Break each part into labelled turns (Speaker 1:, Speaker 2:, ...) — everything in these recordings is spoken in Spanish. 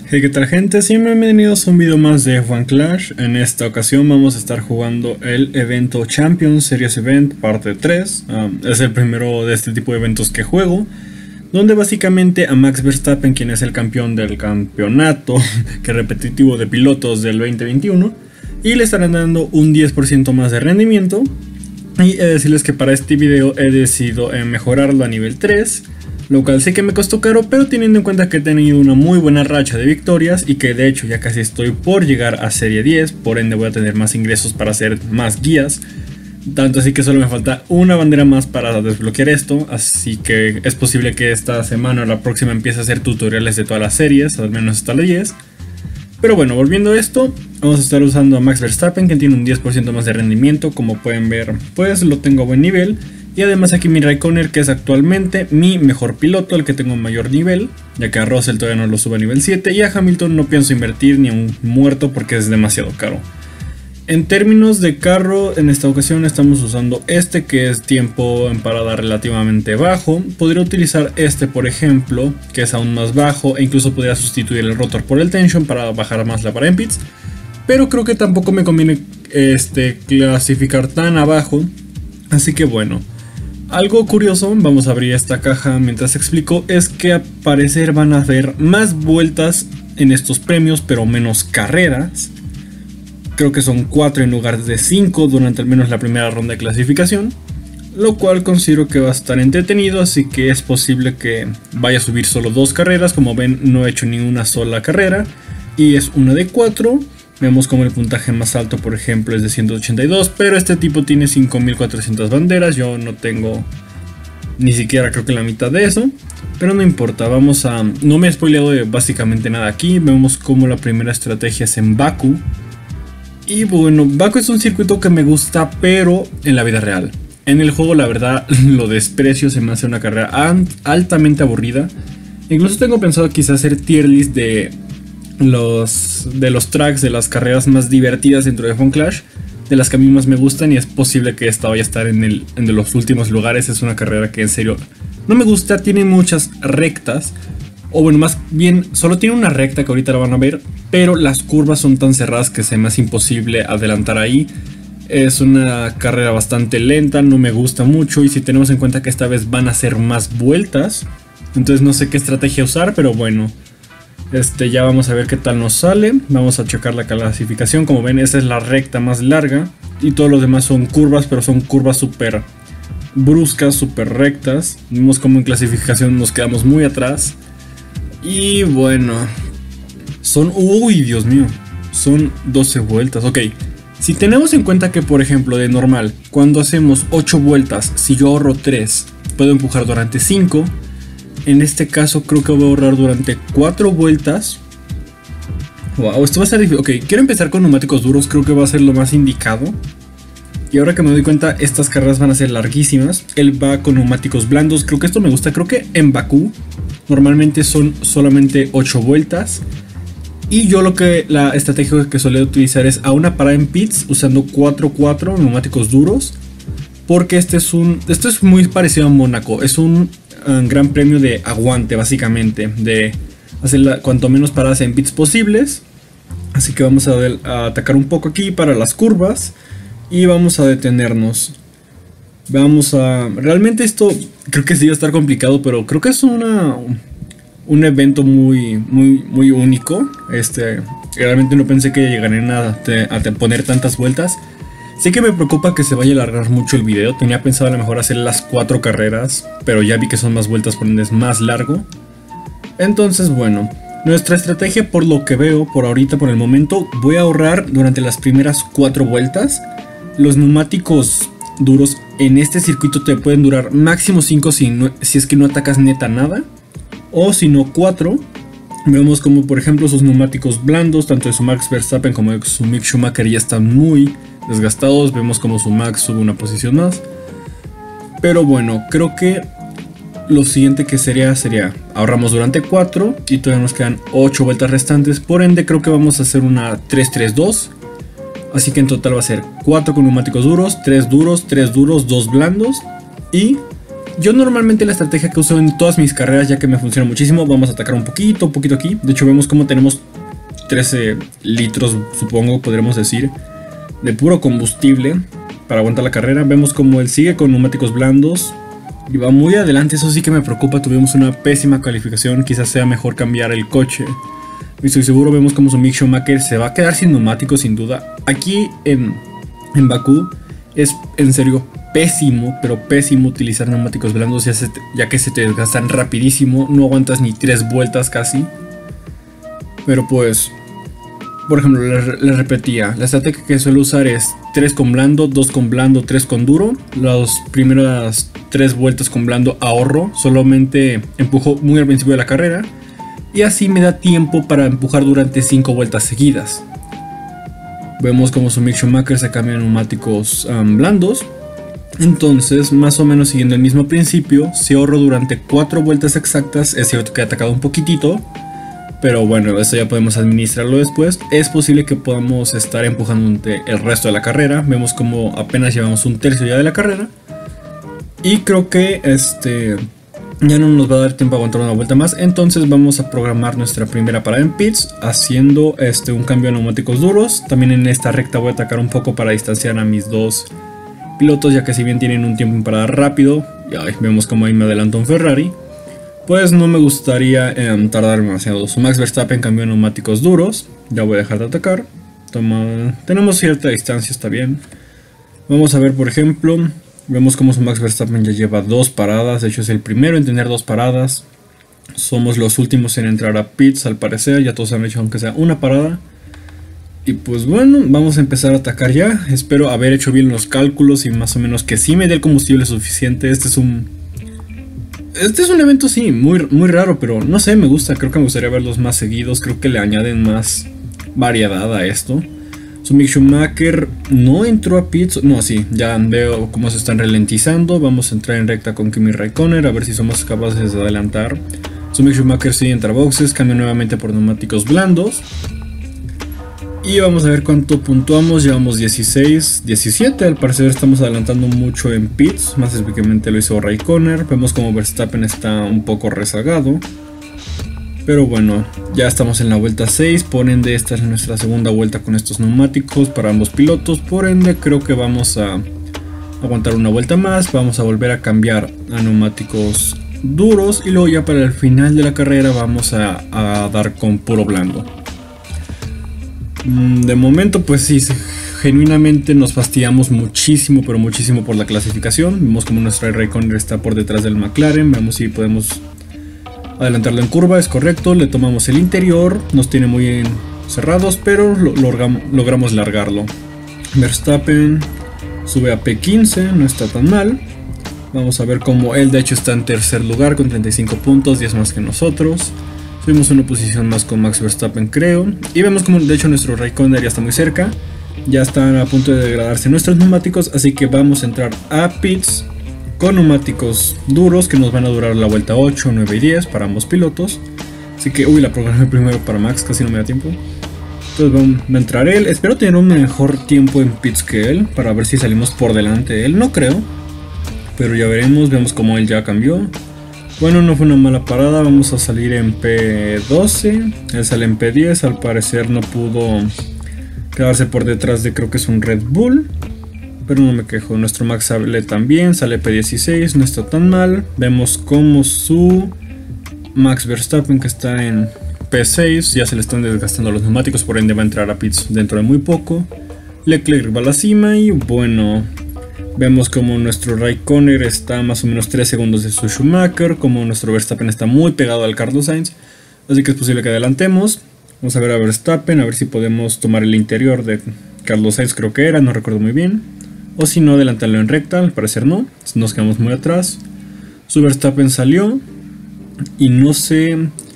Speaker 1: Hey, ¿qué tal, gente? Bienvenidos a un video más de F1 Clash. En esta ocasión vamos a estar jugando el evento Champions Series Event parte 3. Es el primero de este tipo de eventos que juego, donde básicamente a Max Verstappen, quien es el campeón del campeonato que repetitivo de pilotos del 2021, y le estarán dando un 10% más de rendimiento. Y he de decirles que para este video he decidido mejorarlo a nivel 3, lo cual sé que me costó caro, pero teniendo en cuenta que he tenido una muy buena racha de victorias y que de hecho ya casi estoy por llegar a serie 10, por ende voy a tener más ingresos para hacer más guías. Tanto así que solo me falta una bandera más para desbloquear esto, así que es posible que esta semana o la próxima empiece a hacer tutoriales de todas las series, al menos hasta la 10. Pero bueno, volviendo a esto, vamos a estar usando a Max Verstappen, que tiene un 10% más de rendimiento. Como pueden ver, pues lo tengo a buen nivel. Y además aquí mi Raikkonen, que es actualmente mi mejor piloto, el que tengo mayor nivel, ya que a Russell todavía no lo subo a nivel 7. Y a Hamilton no pienso invertir ni a un muerto porque es demasiado caro. En términos de carro, en esta ocasión estamos usando este, que es tiempo en parada relativamente bajo. Podría utilizar este, por ejemplo, que es aún más bajo, e incluso podría sustituir el rotor por el tension para bajar más la parada en pits. Pero creo que tampoco me conviene clasificar tan abajo, así que bueno. Algo curioso, vamos a abrir esta caja mientras explico, es que al parecer van a haber más vueltas en estos premios, pero menos carreras. Creo que son 4 en lugar de 5 durante al menos la primera ronda de clasificación, lo cual considero que va a estar entretenido, así que es posible que vaya a subir solo 2 carreras. Como ven, no he hecho ni una sola carrera y es una de 4. Vemos como el puntaje más alto, por ejemplo, es de 182, pero este tipo tiene 5400 banderas. Yo no tengo ni siquiera, creo que la mitad de eso, pero no importa. Vamos a... No me he spoileado de básicamente nada aquí. Vemos como la primera estrategia es en Baku. Y bueno, Baku es un circuito que me gusta, pero en la vida real. En el juego, la verdad, lo desprecio. Se me hace una carrera altamente aburrida. Incluso tengo pensado quizás hacer tier list de los tracks, de las carreras más divertidas dentro de F1 Clash, de las que a mí más me gustan, y es posible que esta vaya a estar en de los últimos lugares. Es una carrera que en serio no me gusta. Tiene muchas rectas, o bueno, más bien solo tiene una recta que ahorita la van a ver, pero las curvas son tan cerradas que se me hace imposible adelantar ahí. Es una carrera bastante lenta, no me gusta mucho, y si tenemos en cuenta que esta vez van a ser más vueltas, entonces no sé qué estrategia usar, pero bueno. Ya vamos a ver qué tal nos sale. Vamos a checar la clasificación. Como ven, esta es la recta más larga y todos los demás son curvas, pero son curvas súper bruscas, súper rectas. Vemos como en clasificación nos quedamos muy atrás. Y bueno, son... Uy, Dios mío, son 12 vueltas. Ok, si tenemos en cuenta que, por ejemplo, de normal, cuando hacemos 8 vueltas, si yo ahorro 3, puedo empujar durante 5. En este caso creo que voy a ahorrar durante 4 vueltas. Wow, esto va a ser difícil. Ok, quiero empezar con neumáticos duros, creo que va a ser lo más indicado. Y ahora que me doy cuenta, estas carreras van a ser larguísimas. Él va con neumáticos blandos, creo que esto me gusta. Creo que en Bakú normalmente son solamente 8 vueltas. Y yo la estrategia que suelo utilizar es a una parada en pits usando 4-4 neumáticos duros. Porque esto es muy parecido a Mónaco. Es un gran premio de aguante, básicamente, de hacer cuanto menos paradas en pits posibles. Así que vamos a atacar un poco aquí para las curvas y vamos a detenernos. Realmente esto creo que sí va a estar complicado, pero creo que es un evento muy único. Realmente no pensé que llegarían a poner tantas vueltas. Sé que me preocupa que se vaya a alargar mucho el video. Tenía pensado a lo mejor hacer las 4 carreras, pero ya vi que son más vueltas, por ende es más largo. Entonces bueno, nuestra estrategia, por lo que veo, por ahorita, por el momento, voy a ahorrar durante las primeras 4 vueltas. Los neumáticos duros en este circuito te pueden durar máximo 5 si es que no atacas neta nada, o si no 4. Vemos como por ejemplo sus neumáticos blandos, tanto de su Max Verstappen como de su Mick Schumacher, ya están muy desgastados. Vemos como su Max sube una posición más. Pero bueno, creo que lo siguiente que sería ahorramos durante 4 y todavía nos quedan 8 vueltas restantes. Por ende creo que vamos a hacer una 3-3-2. Así que en total va a ser 4 con neumáticos duros, 3 duros, 3 duros, 2 blandos y Yo normalmente la estrategia que uso en todas mis carreras, ya que me funciona muchísimo, vamos a atacar un poquito aquí. De hecho vemos como tenemos 13 litros, supongo, podríamos decir, de puro combustible para aguantar la carrera. Vemos como él sigue con neumáticos blandos y va muy adelante. Eso sí que me preocupa, tuvimos una pésima calificación. Quizás sea mejor cambiar el coche. Y estoy seguro, vemos como su Mick Schumacher se va a quedar sin neumáticos sin duda. Aquí en Bakú es en serio pésimo, pero pésimo utilizar neumáticos blandos, ya que se te desgastan rapidísimo. No aguantas ni 3 vueltas casi. Pero pues, por ejemplo, les repetía, la estrategia que suelo usar es 3 con blando, 2 con blando, 3 con duro. Las primeras 3 vueltas con blando ahorro, solamente empujo muy al principio de la carrera. Y así me da tiempo para empujar durante 5 vueltas seguidas. Vemos como su Mick Schumacher se cambia neumáticos blandos. Entonces, más o menos siguiendo el mismo principio, si ahorro durante 4 vueltas exactas, es cierto que he atacado un poquitito, pero bueno, eso ya podemos administrarlo después. Es posible que podamos estar empujando el resto de la carrera. Vemos como apenas llevamos un tercio ya de la carrera. Y creo que ya no nos va a dar tiempo a aguantar una vuelta más. Entonces vamos a programar nuestra primera parada en pits, haciendo un cambio de neumáticos duros. También en esta recta voy a atacar un poco para distanciar a mis dos pilotos, ya que si bien tienen un tiempo en parada rápido, y vemos como ahí me adelanta un Ferrari, pues no me gustaría tardar demasiado. Su Max Verstappen cambió neumáticos duros. Ya voy a dejar de atacar. Tenemos cierta distancia, está bien. Vamos a ver, por ejemplo, vemos como su Max Verstappen ya lleva 2 paradas. De hecho es el primero en tener 2 paradas. Somos los últimos en entrar a pits al parecer. Ya todos han hecho aunque sea una parada. Y pues bueno, vamos a empezar a atacar ya. Espero haber hecho bien los cálculos y más o menos que sí me dé el combustible suficiente. Este es un evento sí, muy raro, pero no sé, me gusta. Creo que me gustaría verlos más seguidos. Creo que le añaden más variedad a esto. Su Mick Schumacher no entró a pits. No, sí, ya veo cómo se están ralentizando. Vamos a entrar en recta con Kimi Raikkonen, a ver si somos capaces de adelantar. Su Mick Schumacher sí entra a boxes, cambia nuevamente por neumáticos blandos. Y vamos a ver cuánto puntuamos. Llevamos 16, 17. Al parecer estamos adelantando mucho en pits. Más específicamente lo hizo Raikkonen. Vemos como Verstappen está un poco rezagado. Pero bueno, ya estamos en la vuelta 6. Por ende, esta es nuestra segunda vuelta con estos neumáticos para ambos pilotos. Por ende, creo que vamos a aguantar una vuelta más. Vamos a volver a cambiar a neumáticos duros. Y luego ya para el final de la carrera vamos a dar con puro blando. De momento pues sí, genuinamente nos fastidiamos muchísimo, pero muchísimo por la clasificación. Vemos como nuestro Raikkonen está por detrás del McLaren. Veamos si podemos adelantarlo en curva, es correcto. Le tomamos el interior, nos tiene muy cerrados, pero logramos largarlo. Verstappen sube a P15, no está tan mal. Vamos a ver cómo él de hecho está en tercer lugar con 35 puntos, 10 más que nosotros. Subimos una posición más con Max Verstappen, creo. Y vemos como de hecho nuestro Raikkonen ya está muy cerca. Ya están a punto de degradarse nuestros neumáticos. Así que vamos a entrar a pits con neumáticos duros que nos van a durar la vuelta 8, 9 y 10 para ambos pilotos. Así que, la programé primero para Max, casi no me da tiempo. Entonces va a entrar él. Espero tener un mejor tiempo en pits que él, para ver si salimos por delante de él. No creo, pero ya veremos. Vemos como él ya cambió. Bueno, no fue una mala parada, vamos a salir en P12, él sale en P10, al parecer no pudo quedarse por detrás de, creo que es un Red Bull, pero no me quejo. Nuestro Max sale también, sale P16, no está tan mal. Vemos como su Max Verstappen, que está en P6, ya se le están desgastando los neumáticos, por ende va a entrar a pits dentro de muy poco. Leclerc va a la cima y bueno... Vemos como nuestro Raikkonen está más o menos 3 segundos de su Schumacher, como nuestro Verstappen está muy pegado al Carlos Sainz, así que es posible que adelantemos. Vamos a ver a Verstappen, a ver si podemos tomar el interior de Carlos Sainz, creo que era, no recuerdo muy bien. O si no, adelantarlo en recta, al parecer no, nos quedamos muy atrás. Su Verstappen salió y no sé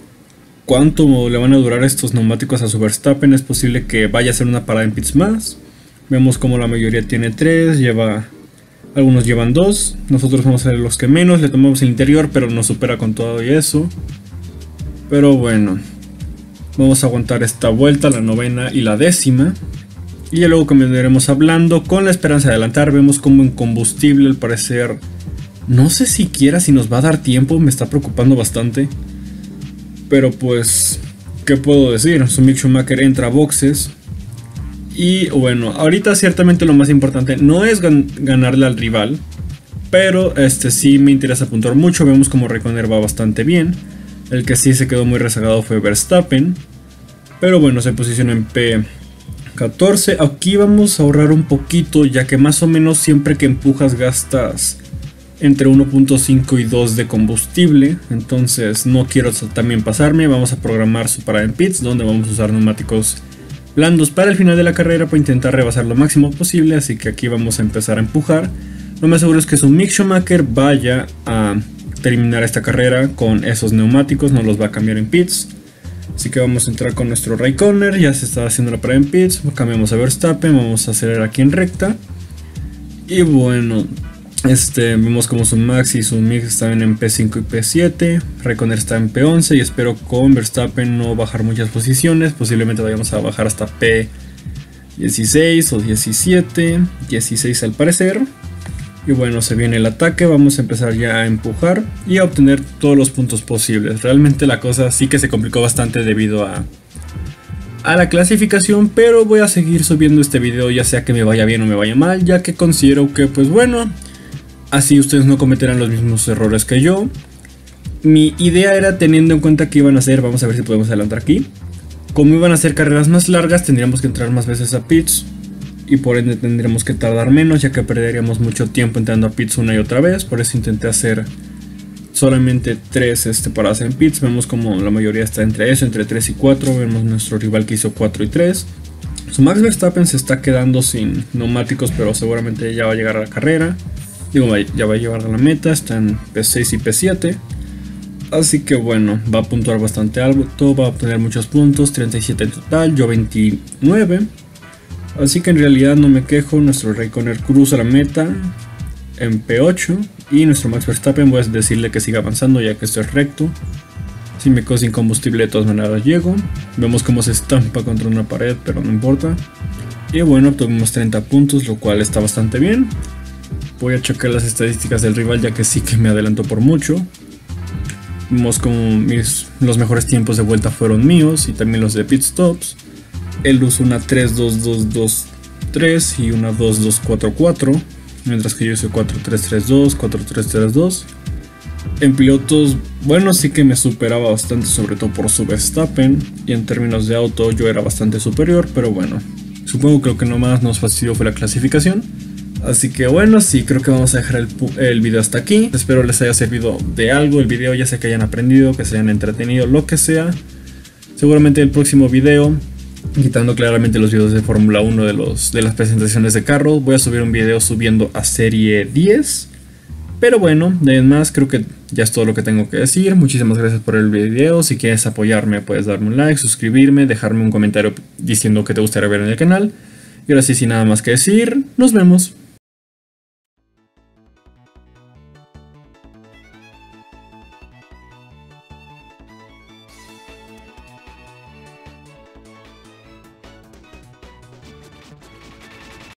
Speaker 1: cuánto le van a durar estos neumáticos a su Verstappen, es posible que vaya a hacer una parada en pits más. Vemos como la mayoría tiene 3, algunos llevan 2, nosotros vamos a ser los que menos, le tomamos el interior, pero nos supera con todo y eso. Pero bueno, vamos a aguantar esta vuelta, la 9ª y la 10ª. Y ya luego continuaremos hablando con la esperanza de adelantar. Vemos como en combustible al parecer No sé siquiera si nos va a dar tiempo, me está preocupando bastante. Pero pues, ¿qué puedo decir? Su Mick Schumacher entra a boxes. Y bueno, ahorita ciertamente lo más importante no es ganarle al rival. Pero sí me interesa puntuar mucho. Vemos como Raikkonen va bastante bien. El que sí se quedó muy rezagado fue Verstappen. Pero bueno, se posiciona en P14. Aquí vamos a ahorrar un poquito, ya que más o menos siempre que empujas gastas entre 1.5 y 2 de combustible. Entonces no quiero también pasarme. Vamos a programar su parada en pits, donde vamos a usar neumáticos blandos para el final de la carrera para intentar rebasar lo máximo posible. Así que aquí vamos a empezar a empujar. Lo más seguro es que su Mick Schumacher vaya a terminar esta carrera con esos neumáticos, no los va a cambiar en pits. Así que vamos a entrar con nuestro Raikkonen, ya se está haciendo la parada en pits, cambiamos a Verstappen, vamos a acelerar aquí en recta. Y bueno, vemos como su Max y su Mick están en P5 y P7, Raikkonen está en P11 y espero con Verstappen no bajar muchas posiciones, posiblemente vayamos a bajar hasta P16 o 17, 16 al parecer. Y bueno, se viene el ataque, vamos a empezar ya a empujar y a obtener todos los puntos posibles. Realmente la cosa sí que se complicó bastante debido a la clasificación, pero voy a seguir subiendo este video ya sea que me vaya bien o me vaya mal, ya que considero que pues bueno, así ustedes no cometerán los mismos errores que yo. Mi idea era, teniendo en cuenta que iban a hacer, vamos a ver si podemos adelantar aquí, como iban a ser carreras más largas tendríamos que entrar más veces a pits. Y por ende tendremos que tardar menos, ya que perderíamos mucho tiempo entrando a pits una y otra vez. Por eso intenté hacer solamente 3 paradas en pits. Vemos como la mayoría está entre eso, entre 3 y 4. Vemos nuestro rival que hizo 4 y 3. Su Max Verstappen se está quedando sin neumáticos, pero seguramente ya va a llegar a la carrera. Digo, ya va a llegar a la meta, está en P6 y P7. Así que bueno, va a puntuar bastante alto, va a obtener muchos puntos, 37 en total, yo 29. Así que en realidad no me quejo, nuestro Raikkonen cruza la meta en P8 y nuestro Max Verstappen voy a decirle que siga avanzando ya que esto es recto. Si me quedo sin combustible de todas maneras llego. Vemos cómo se estampa contra una pared, pero no importa. Y bueno, obtuvimos 30 puntos, lo cual está bastante bien. Voy a checar las estadísticas del rival ya que sí que me adelantó por mucho. Vemos como los mejores tiempos de vuelta fueron míos y también los de pit stops. Él usó una 3-2-2-2-3 y una 2-2-4-4, mientras que yo hice 4-3-3-2, 4-3-3-2. En pilotos, bueno, sí que me superaba bastante, sobre todo por su Verstappen, y en términos de auto yo era bastante superior, pero bueno, supongo que lo que nomás nos fastidió fue la clasificación. Así que bueno, sí, creo que vamos a dejar el video hasta aquí. Espero les haya servido de algo el video, ya sea que hayan aprendido, que se hayan entretenido, lo que sea. Seguramente el próximo video, quitando claramente los videos de Fórmula 1 de las presentaciones de carros, voy a subir un video subiendo a serie 10. Pero bueno, de más creo que ya es todo lo que tengo que decir. Muchísimas gracias por el video. Si quieres apoyarme puedes darme un like, suscribirme, dejarme un comentario diciendo que te gustaría ver en el canal. Y ahora sí, sin nada más que decir, nos vemos.